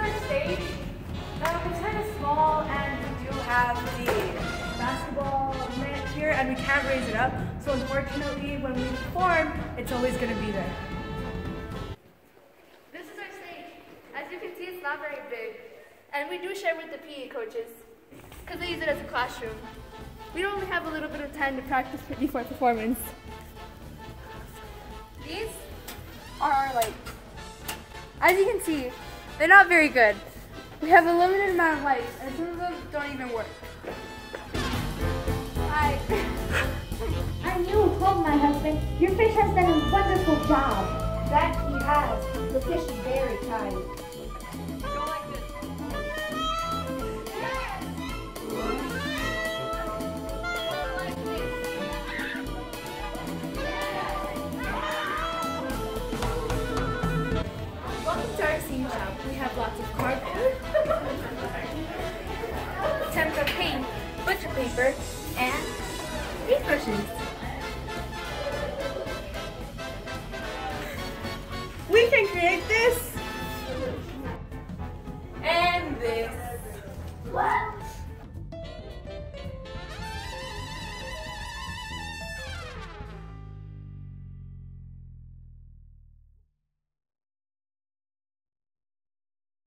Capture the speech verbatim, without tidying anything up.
our stage. Um, it's kind of small, and we do have the basketball net here, and we can't raise it up. So unfortunately, when we perform, it's always going to be there. This is our stage. As you can see, it's not very big. And we do share with the P E coaches, because they use it as a classroom. We only have a little bit of time to practice before performance. These are our lights. As you can see, they're not very good. We have a limited amount of lights, and some of them don't even work. Hi. I'm new home, my husband. Your fish has done a wonderful job. That he has. The fish is very kind. Go like this. Welcome to our scene shop. We have lots of cardboard, tempera paint, butcher paper, and paintbrushes.